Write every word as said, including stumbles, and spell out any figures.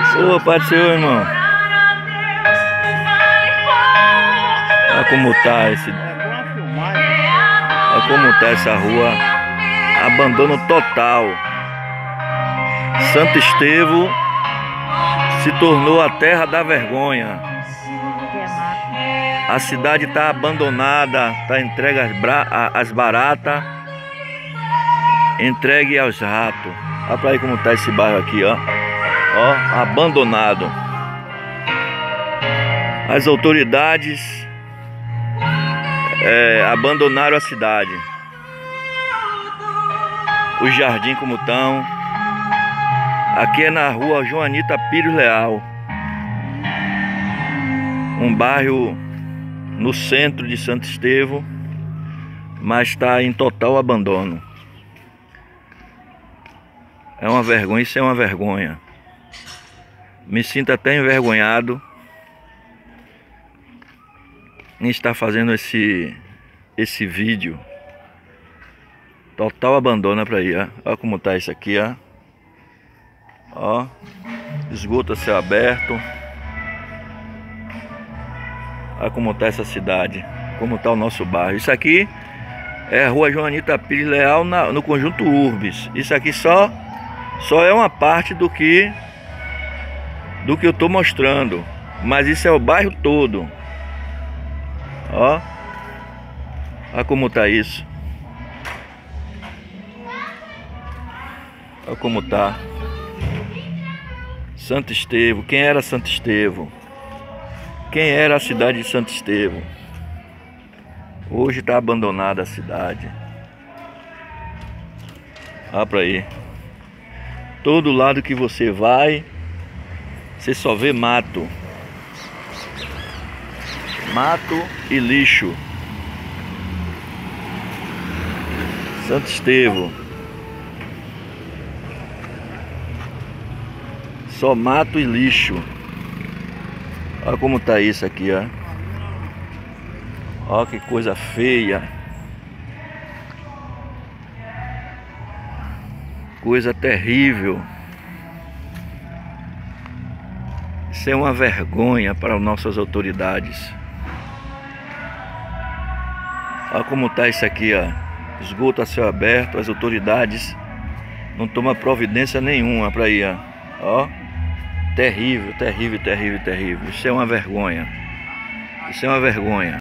Ô, Pai do Senhor, irmão. Olha como tá esse. Olha como tá essa rua. Abandono total. Santo Estevão se tornou a terra da vergonha. A cidade está abandonada, está entregue às, bra... às baratas, entregue aos ratos. Olha pra aí como tá esse bairro aqui, ó. Ó, abandonado. As autoridades é, abandonaram a cidade. Os jardins como estão. Aqui é na rua Joanita Pires Leal, um bairro no centro de Santo Estevão, mas está em total abandono. É uma vergonha, isso é uma vergonha. Me sinto até envergonhado em estar fazendo esse, esse vídeo. Total abandono para aí, ó. Olha como tá isso aqui, ó. Ó, esgoto a céu aberto. Olha como tá essa cidade, como tá o nosso bairro. Isso aqui é a rua Joanita Pires Leal na, no conjunto Urbis. Isso aqui só só é uma parte do que do que eu tô mostrando, mas isso é o bairro todo. Ó, olha como tá isso. Olha como tá Santo Estevão. Quem era Santo Estevão? Quem era a cidade de Santo Estevão? Hoje está abandonada a cidade. Olha pra aí. Todo lado que você vai, você só vê mato. Mato e lixo. Santo Estevão. Só mato e lixo. Olha como tá isso aqui, ó. Olha que coisa feia. Coisa terrível. Isso é uma vergonha para as nossas autoridades. Olha como tá isso aqui, ó. Esgoto a céu aberto. As autoridades não tomam providência nenhuma para ir, ó. Ó. Terrível, terrível, terrível, terrível. Isso é uma vergonha. Isso é uma vergonha.